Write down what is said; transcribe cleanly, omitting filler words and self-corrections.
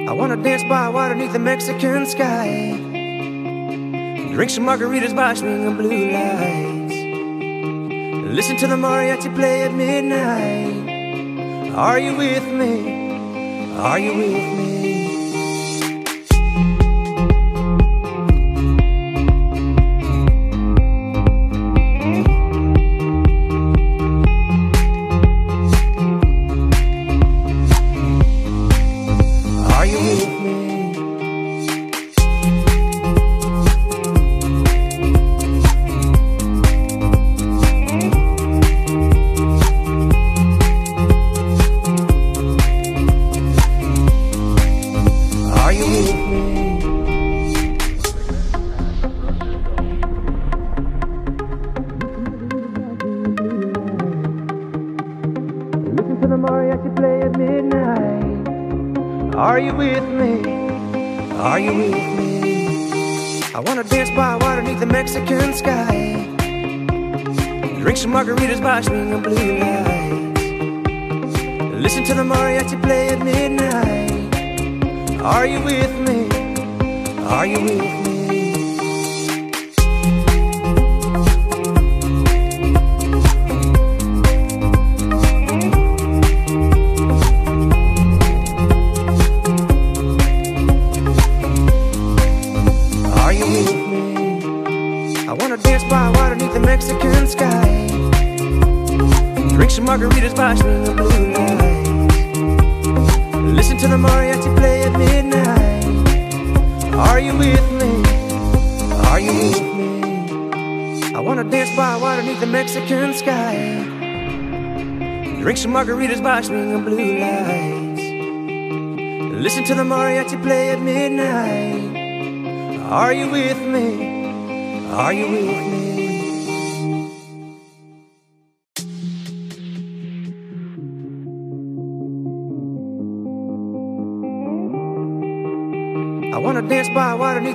I wanna dance by water beneath the Mexican sky, drink some margaritas by swinging blue lights, listen to the mariachi play at midnight. Are you with me? Are you with me? Listen to the mariachi play at midnight. Are you with me? Are you with me? I wanna dance by water beneath the Mexican sky, drink some margaritas by swinging blue lights, listen to the mariachi play at midnight. Are you with me? Are you with me? I wanna dance by water beneath the Mexican sky, drink some margaritas by swinging blue lights, listen to the mariachi play at midnight. Are you with me? Are you with me? I wanna dance by water beneath the Mexican sky, drink some margaritas by swinging blue lights, listen to the mariachi play at midnight. Are you with me? Are you with me? I wanna dance by water beneath